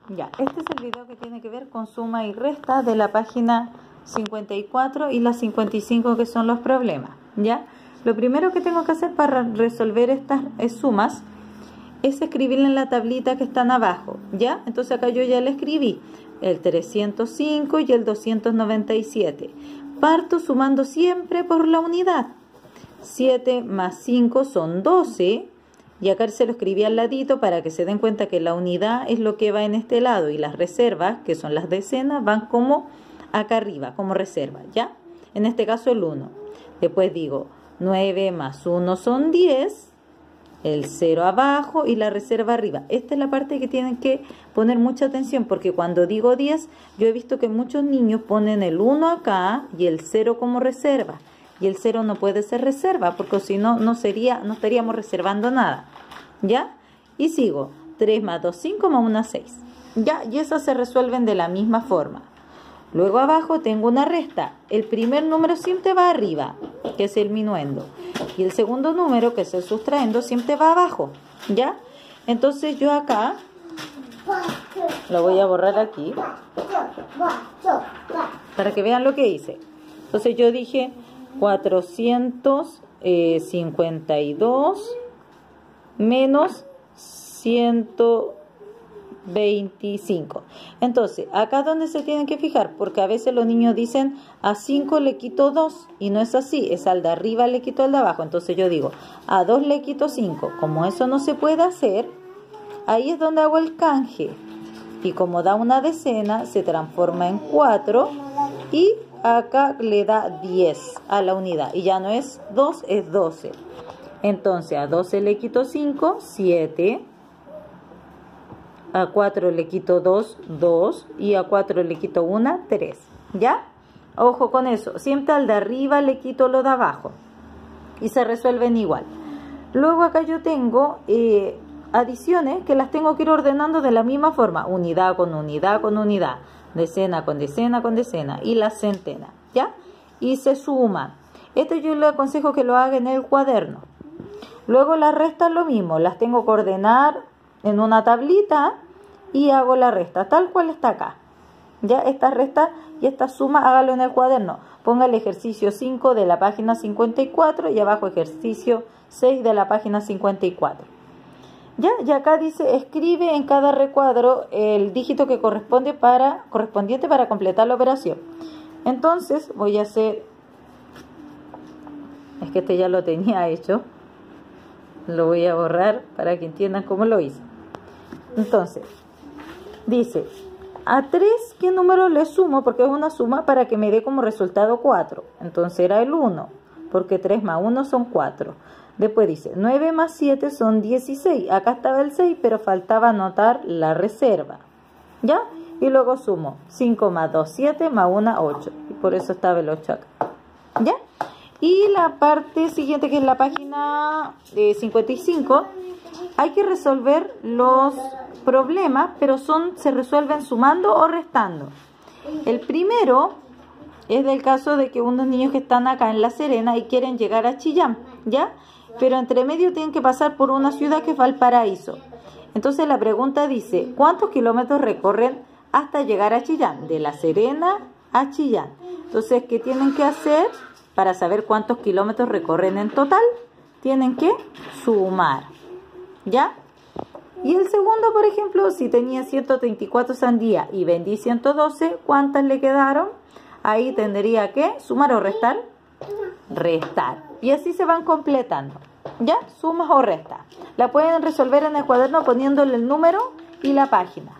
Ya, este es el video que tiene que ver con suma y resta de la página 54 y la 55, que son los problemas. ¿Ya? Lo primero que tengo que hacer para resolver estas sumas es escribirla en la tablita que están abajo. ¿Ya? Entonces acá yo ya le escribí el 305 y el 297. Parto sumando siempre por la unidad. 7 más 5 son 12. Y acá se lo escribí al ladito para que se den cuenta que la unidad es lo que va en este lado y las reservas, que son las decenas, van como acá arriba, como reserva, ¿ya? En este caso el 1. Después digo 9 más 1 son 10, el 0 abajo y la reserva arriba. Esta es la parte que tienen que poner mucha atención, porque cuando digo 10, yo he visto que muchos niños ponen el 1 acá y el 0 como reserva. Y el 0 no puede ser reserva, porque si no, no estaríamos reservando nada. ¿Ya? Y sigo. 3 más 2, 5 más 1, 6. ¿Ya? Y esas se resuelven de la misma forma. Luego abajo tengo una resta. El primer número siempre va arriba, que es el minuendo. Y el segundo número, que es el sustraendo, siempre va abajo. ¿Ya? Entonces yo acá lo voy a borrar aquí para que vean lo que hice. Entonces yo dije 452 menos 125. Entonces, acá donde se tienen que fijar, porque a veces los niños dicen a 5 le quito 2 y no es así, es al de arriba le quito al de abajo. Entonces yo digo a 2 le quito 5. Como eso no se puede hacer, ahí es donde hago el canje. Y como da una decena, se transforma en 4 y acá le da 10 a la unidad. Y ya no es 2, es 12. Entonces a 12 le quito 5, 7. A 4 le quito 2, 2. Y a 4 le quito 1, 3. ¿Ya? Ojo con eso. Siempre al de arriba le quito lo de abajo. Y se resuelven igual. Luego acá yo tengo adiciones que las tengo que ir ordenando de la misma forma. Unidad con unidad con unidad. Decena con decena con decena y la centena, ¿ya? Y se suman. Esto yo le aconsejo que lo haga en el cuaderno. Luego las restas lo mismo, las tengo que ordenar en una tablita y hago la resta tal cual está acá. Ya, esta resta y esta suma hágalo en el cuaderno. Ponga el ejercicio 5 de la página 54 y abajo ejercicio 6 de la página 54. ¿Ya? Y acá dice, escribe en cada recuadro el dígito que correspondiente para completar la operación. Entonces voy a hacer, es que este ya lo tenía hecho, lo voy a borrar para que entiendan cómo lo hice. Entonces, dice, a 3, ¿qué número le sumo? Porque es una suma para que me dé como resultado 4. Entonces era el 1, porque 3 más 1 son 4. Después dice, 9 más 7 son 16. Acá estaba el 6, pero faltaba anotar la reserva. ¿Ya? Y luego sumo 5 más 2, 7, más 1, 8. Y por eso estaba el 8 acá. ¿Ya? Y la parte siguiente, que es la página 55, hay que resolver los problemas, pero se resuelven sumando o restando. El primero es del caso de que unos niños que están acá en La Serena y quieren llegar a Chillán, ¿ya? Pero entre medio tienen que pasar por una ciudad que es Valparaíso. Entonces la pregunta dice, ¿cuántos kilómetros recorren hasta llegar a Chillán? De La Serena a Chillán. Entonces, ¿qué tienen que hacer para saber cuántos kilómetros recorren en total? Tienen que sumar, ¿ya? Y el segundo, por ejemplo, si tenía 134 sandías y vendí 112, ¿cuántas le quedaron? Ahí tendría que sumar o restar. Restar. Y así se van completando. ¿Ya? Sumas o restas. La pueden resolver en el cuaderno poniéndole el número y la página.